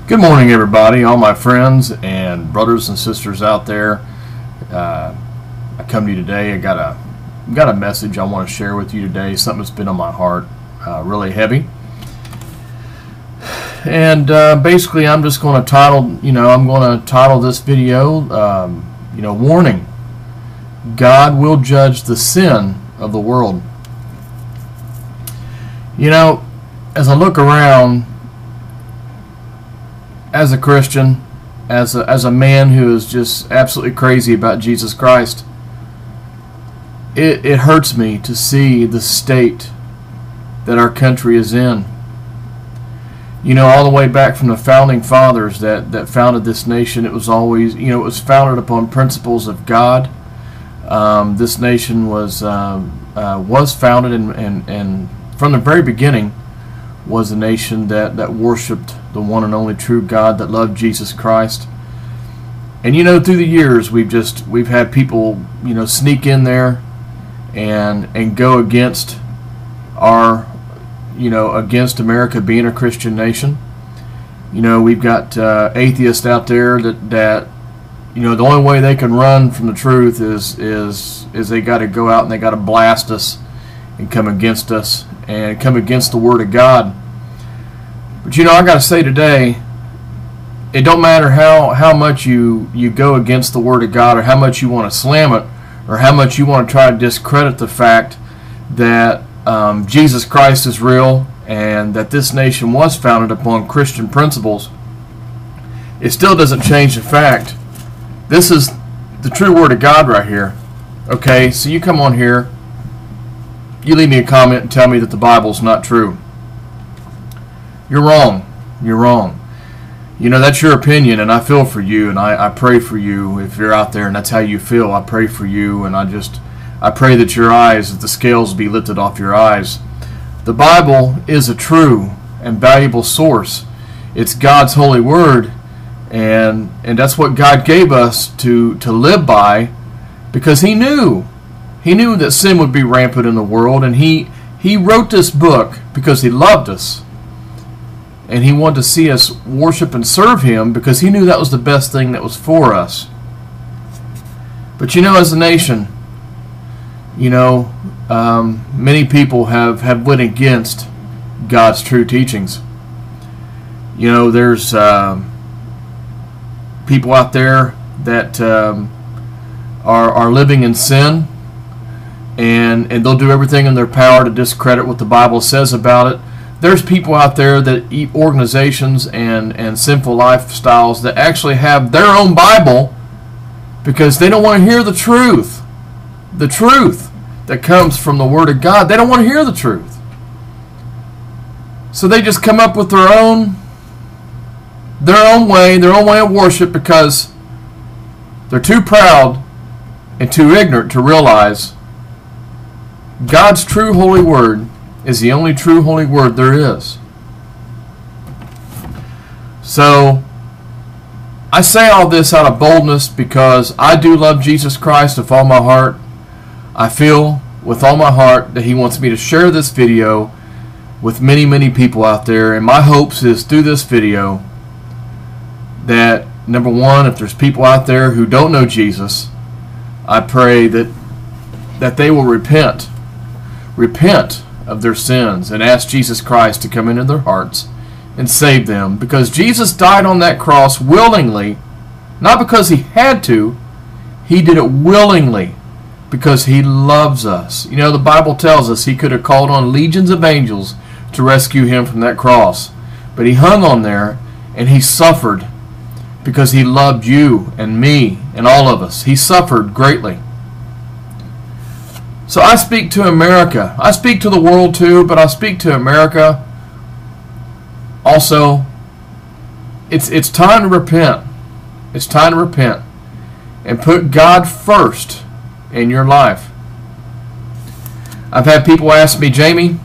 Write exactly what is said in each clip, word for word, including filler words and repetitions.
Good morning, everybody, all my friends and brothers and sisters out there. Uh, I come to you today. I got a got a message I want to share with you today. Something that's been on my heart, uh, really heavy. And uh, basically, I'm just going to title, you know, I'm going to title this video, um, you know, warning. God will judge the sin of the world. You know, as I look around, as a Christian, as a, as a man who is just absolutely crazy about Jesus Christ, it, it hurts me to see the state that our country is in. You know, all the way back from the founding fathers that, that founded this nation, it was always, you know, it was founded upon principles of God. Um, this nation was um, uh, was founded and, and, and from the very beginning was a nation that, that worshipped the one and only true God, that loved Jesus Christ. And you know, through the years, we've just we've had people, you know, sneak in there and and go against our, you know, against America being a Christian nation. You know, we've got uh, atheists out there that that you know, the only way they can run from the truth is is is they got to go out and they got to blast us and come against us and come against the Word of God. But you know, I got to say today, it don't matter how, how much you, you go against the Word of God, or how much you want to slam it, or how much you want to try to discredit the fact that um, Jesus Christ is real and that this nation was founded upon Christian principles. It still doesn't change the fact this is the true Word of God right here. Okay, so you come on here, you leave me a comment and tell me that the Bible's not true. You're wrong. You're wrong. You know, that's your opinion, and I feel for you, and I, I pray for you if you're out there and that's how you feel. I pray for you, and I just, I pray that your eyes, that the scales be lifted off your eyes. The Bible is a true and valuable source. It's God's holy word, and and that's what God gave us to, to live by, because He knew. He knew that sin would be rampant in the world, and he, he wrote this book because He loved us. And He wanted to see us worship and serve Him because He knew that was the best thing that was for us. But you know, as a nation, you know, um, many people have, have went against God's true teachings. You know, there's um, people out there that um, are, are living in sin. And, and they'll do everything in their power to discredit what the Bible says about it. There's people out there that eat organizations and, and sinful lifestyles that actually have their own Bible because they don't want to hear the truth. The truth that comes from the Word of God. They don't want to hear the truth. So they just come up with their own, their own way, their own way of worship because they're too proud and too ignorant to realize God's true holy word is the only true holy word there is. So, I say all this out of boldness because I do love Jesus Christ with all my heart. I feel with all my heart that He wants me to share this video with many, many people out there. And my hopes is through this video that, number one, if there's people out there who don't know Jesus, I pray that that they will repent. Repent of their sins and ask Jesus Christ to come into their hearts and save them, because Jesus died on that cross willingly, not because He had to. He did it willingly because He loves us. You know, the Bible tells us He could have called on legions of angels to rescue Him from that cross, but He hung on there and He suffered because He loved you and me and all of us. He suffered greatly. So I speak to America. I speak to the world too, but I speak to America also. It's it's time to repent. It's time to repent and put God first in your life. I've had people ask me, Jamie,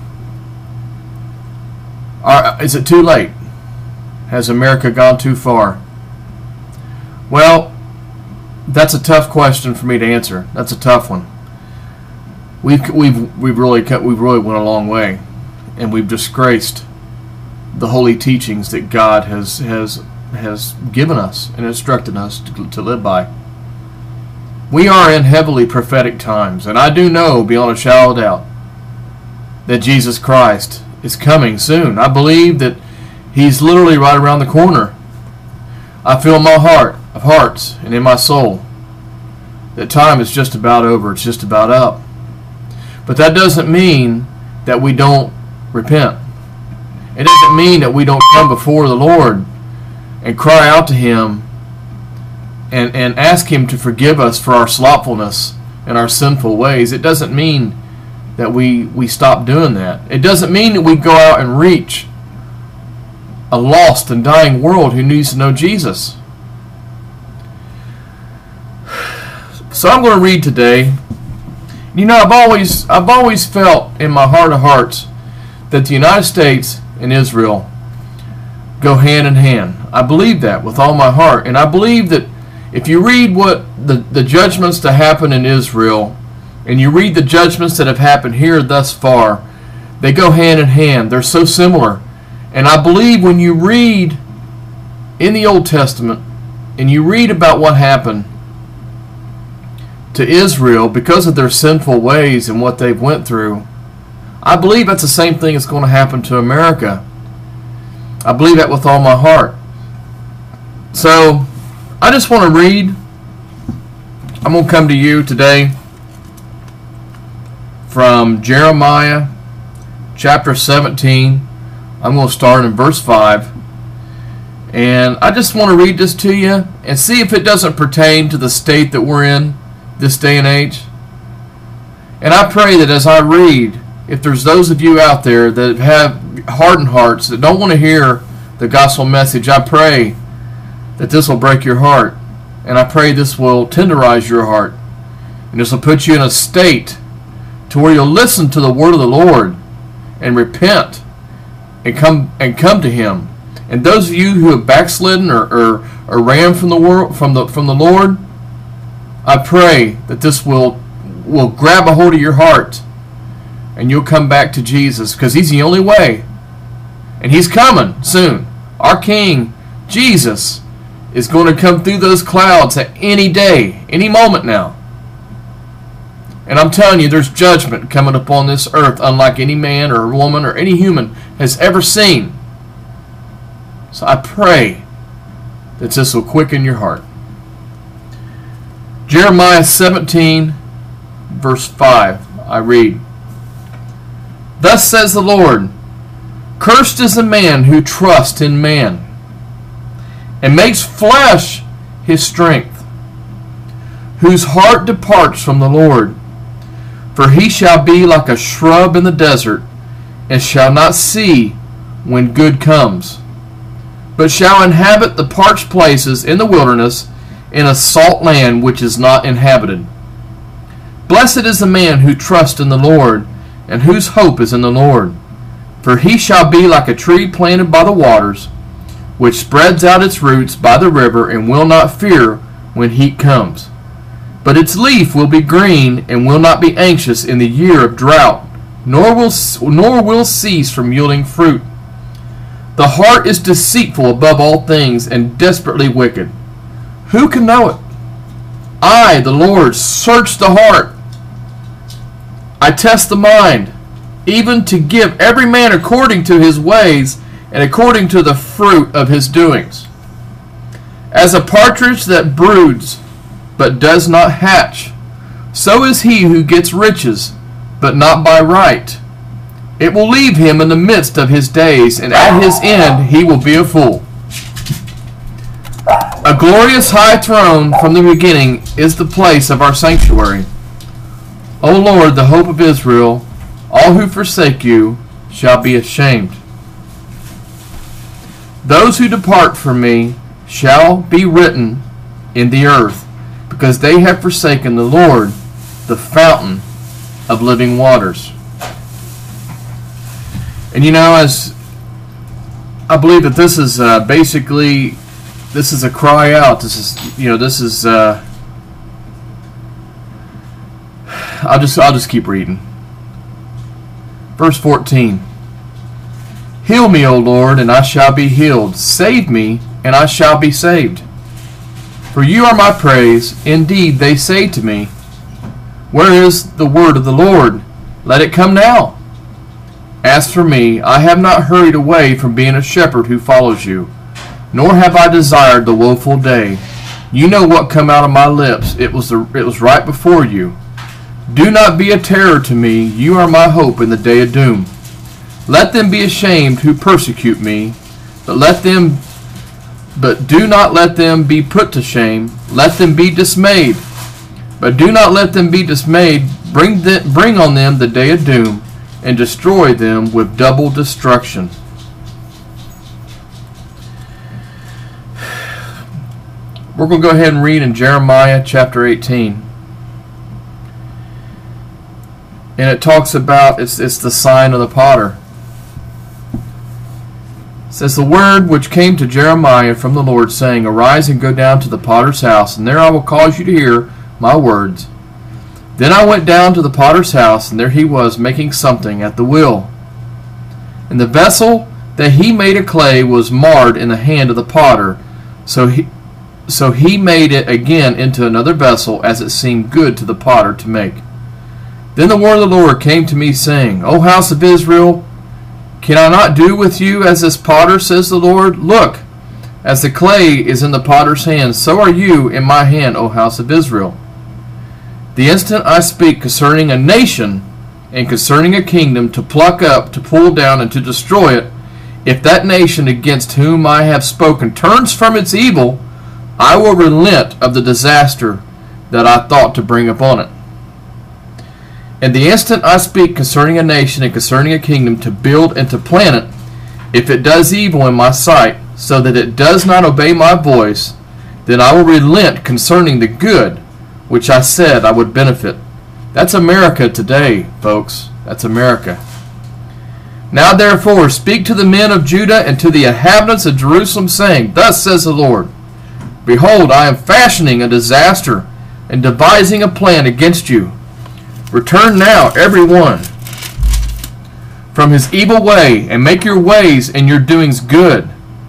are, is it too late? Has America gone too far? Well, that's a tough question for me to answer. That's a tough one. We've we've we've really cut, we've really went a long way, and we've disgraced the holy teachings that God has has has given us and instructed us to, to live by. We are in heavily prophetic times, and I do know beyond a shadow of doubt that Jesus Christ is coming soon. I believe that He's literally right around the corner. I feel in my heart of hearts and in my soul that time is just about over. It's just about up. But that doesn't mean that we don't repent. It doesn't mean that we don't come before the Lord and cry out to Him and, and ask Him to forgive us for our slothfulness and our sinful ways. It doesn't mean that we, we stop doing that. It doesn't mean that we go out and reach a lost and dying world who needs to know Jesus. So I'm going to read today. You know, I've always I've always felt in my heart of hearts that the United States and Israel go hand in hand. I believe that with all my heart. And I believe that if you read what the, the judgments that happen in Israel, and you read the judgments that have happened here thus far, they go hand in hand. They're so similar. And I believe when you read in the Old Testament, and you read about what happened to Israel because of their sinful ways and what they've went through, I believe that's the same thing that's going to happen to America. I believe that with all my heart. So, I just want to read. I'm going to come to you today from Jeremiah chapter seventeen. I'm going to start in verse five. And I just want to read this to you and see if it doesn't pertain to the state that we're in this day and age. And I pray that as I read, if there's those of you out there that have hardened hearts, that don't want to hear the gospel message, I pray that this will break your heart. And I pray this will tenderize your heart. And this will put you in a state to where you'll listen to the word of the Lord and repent and come and come to Him. And those of you who have backslidden or, or, or ran from the world from the from the Lord, I pray that this will will grab a hold of your heart and you'll come back to Jesus, because He's the only way. And He's coming soon. Our King, Jesus, is going to come through those clouds at any day, any moment now. And I'm telling you, there's judgment coming upon this earth unlike any man or woman or any human has ever seen. So I pray that this will quicken your heart. Jeremiah seventeen, verse five, I read, "Thus says the Lord, cursed is the man who trusts in man, and makes flesh his strength, whose heart departs from the Lord. For he shall be like a shrub in the desert, and shall not see when good comes, but shall inhabit the parched places in the wilderness, in a salt land which is not inhabited. Blessed is the man who trusts in the Lord, and whose hope is in the Lord. For he shall be like a tree planted by the waters, which spreads out its roots by the river, and will not fear when heat comes. But its leaf will be green, and will not be anxious in the year of drought, nor will, nor will cease from yielding fruit. The heart is deceitful above all things, and desperately wicked. Who can know it? I, the Lord, search the heart. I test the mind, even to give every man according to his ways, and according to the fruit of his doings. As a partridge that broods, but does not hatch, so is he who gets riches, but not by right. It will leave him in the midst of his days, and at his end he will be a fool. A glorious high throne from the beginning is the place of our sanctuary. O Lord, the hope of Israel, all who forsake you shall be ashamed. Those who depart from me shall be written in the earth, because they have forsaken the Lord, the fountain of living waters." And you know, as I believe that this is uh, basically, this is a cry out. This is, you know, this is. Uh, I'll just, I'll just keep reading. Verse fourteen. "Heal me, O Lord, and I shall be healed. Save me, and I shall be saved. For you are my praise. Indeed, they say to me, where is the word of the Lord? Let it come now. As for me, I have not hurried away from being a shepherd who follows you, nor have I desired the woeful day. You know what come out of my lips. It was, the, it was right before you. Do not be a terror to me. You are my hope in the day of doom. Let them be ashamed who persecute me, but let them but do not let them be put to shame. Let them be dismayed, but do not let them be dismayed. Bring the, bring on them the day of doom, and destroy them with double destruction. We're going to go ahead and read in Jeremiah chapter eighteen. And it talks about, it's, it's the sign of the potter. It says, the word which came to Jeremiah from the Lord, saying, arise and go down to the potter's house, and there I will cause you to hear my words. Then I went down to the potter's house, and there he was, making something at the wheel. And the vessel that he made of clay was marred in the hand of the potter. So he, so he made it again into another vessel, as it seemed good to the potter to make. Then the word of the Lord came to me, saying, O house of Israel, can I not do with you as this potter, says the Lord? Look, as the clay is in the potter's hand, so are you in my hand, O house of Israel. The instant I speak concerning a nation and concerning a kingdom to pluck up, to pull down, and to destroy it, if that nation against whom I have spoken turns from its evil, I will relent of the disaster that I thought to bring upon it. And the instant I speak concerning a nation and concerning a kingdom to build and to plant it, if it does evil in my sight, so that it does not obey my voice, then I will relent concerning the good which I said I would benefit. That's America today, folks. That's America. Now therefore speak to the men of Judah and to the inhabitants of Jerusalem, saying, thus says the Lord, behold, I am fashioning a disaster and devising a plan against you. Return now, every one, from his evil way, and make your ways and your doings good.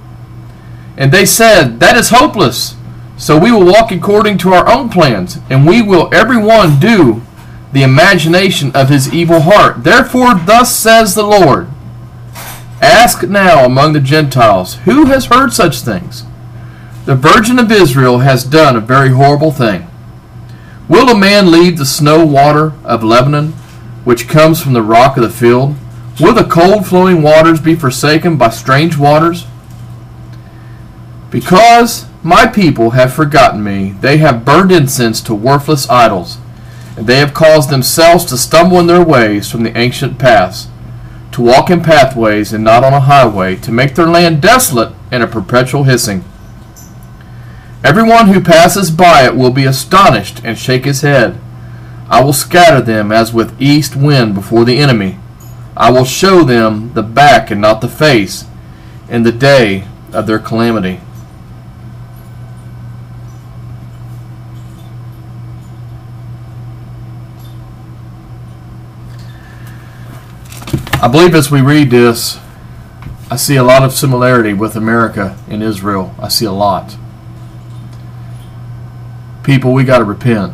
And they said, that is hopeless. So we will walk according to our own plans, and we will every one do the imagination of his evil heart. Therefore thus says the Lord, ask now among the Gentiles, who has heard such things? The Virgin of Israel has done a very horrible thing. Will a man leave the snow water of Lebanon, which comes from the rock of the field? Will the cold flowing waters be forsaken by strange waters? Because my people have forgotten me, they have burned incense to worthless idols, and they have caused themselves to stumble in their ways from the ancient paths, to walk in pathways and not on a highway, to make their land desolate and a perpetual hissing. Everyone who passes by it will be astonished and shake his head. I will scatter them as with east wind before the enemy. I will show them the back and not the face in the day of their calamity. I believe as we read this, I see a lot of similarity with America and Israel. I see a lot. People, we got to repent.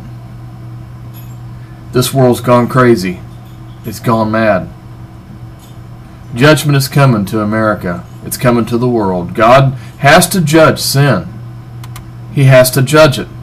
This world's gone crazy. It's gone mad. Judgment is coming to America. It's coming to the world. God has to judge sin. He has to judge it.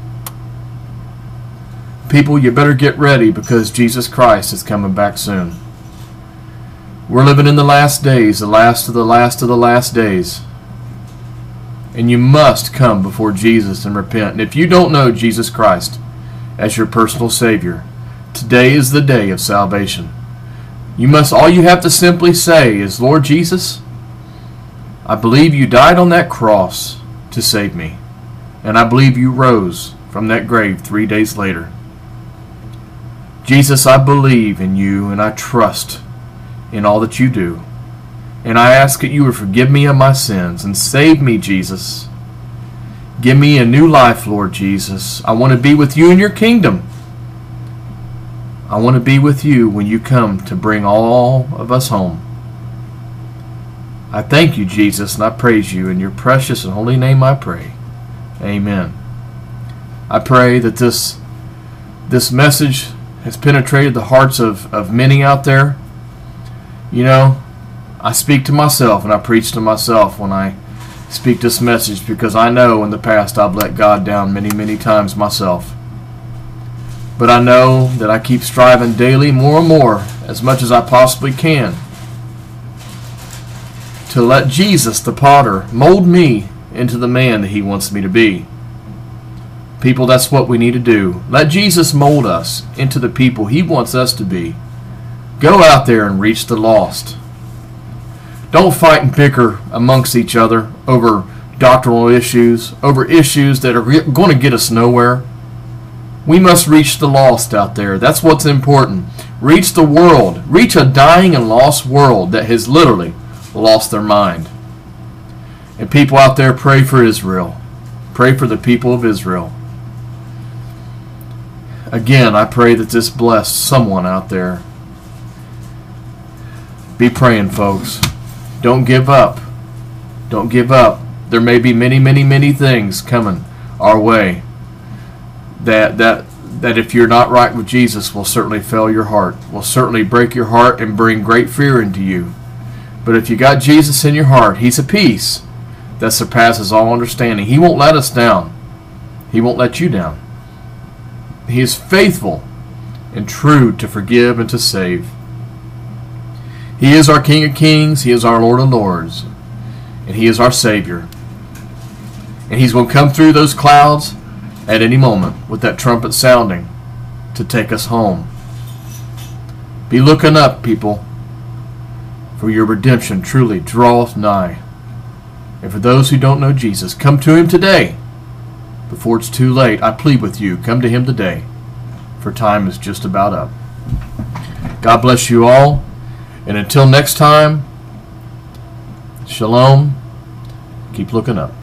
People, you better get ready, because Jesus Christ is coming back soon. We're living in the last days, the last of the last of the last days. And you must come before Jesus and repent. And if you don't know Jesus Christ as your personal Savior, today is the day of salvation. You must, all you have to simply say is, Lord Jesus, I believe you died on that cross to save me. And I believe you rose from that grave three days later. Jesus, I believe in you and I trust in all that you do. And I ask that you would forgive me of my sins and save me, Jesus. Give me a new life, Lord Jesus. I want to be with you in your kingdom. I want to be with you when you come to bring all of us home. I thank you, Jesus, and I praise you. In your precious and holy name I pray. Amen. I pray that this this message has penetrated the hearts of, of many out there. You know, I speak to myself and I preach to myself when I speak this message, because I know in the past I've let God down many, many times myself. But I know that I keep striving daily more and more, as much as I possibly can, to let Jesus, the potter, mold me into the man that he wants me to be. People, that's what we need to do. Let Jesus mold us into the people he wants us to be. Go out there and reach the lost. Don't fight and bicker amongst each other over doctrinal issues, over issues that are going to get us nowhere. We must reach the lost out there. That's what's important. Reach the world. Reach a dying and lost world that has literally lost their mind. And people out there, pray for Israel. Pray for the people of Israel. Again, I pray that this bless someone out there. Be praying, folks. Don't give up. Don't give up. There may be many, many, many things coming our way that that that if you're not right with Jesus will certainly fail your heart, will certainly break your heart and bring great fear into you. But if you got Jesus in your heart, he's a peace that surpasses all understanding. He won't let us down. He won't let you down. He is faithful and true to forgive and to save. He is our King of Kings. He is our Lord of Lords. And he is our Savior. And he's going to come through those clouds at any moment with that trumpet sounding to take us home. Be looking up, people, for your redemption truly draweth nigh. And for those who don't know Jesus, come to him today before it's too late. I plead with you, come to him today, for time is just about up. God bless you all, and until next time, shalom. Keep looking up.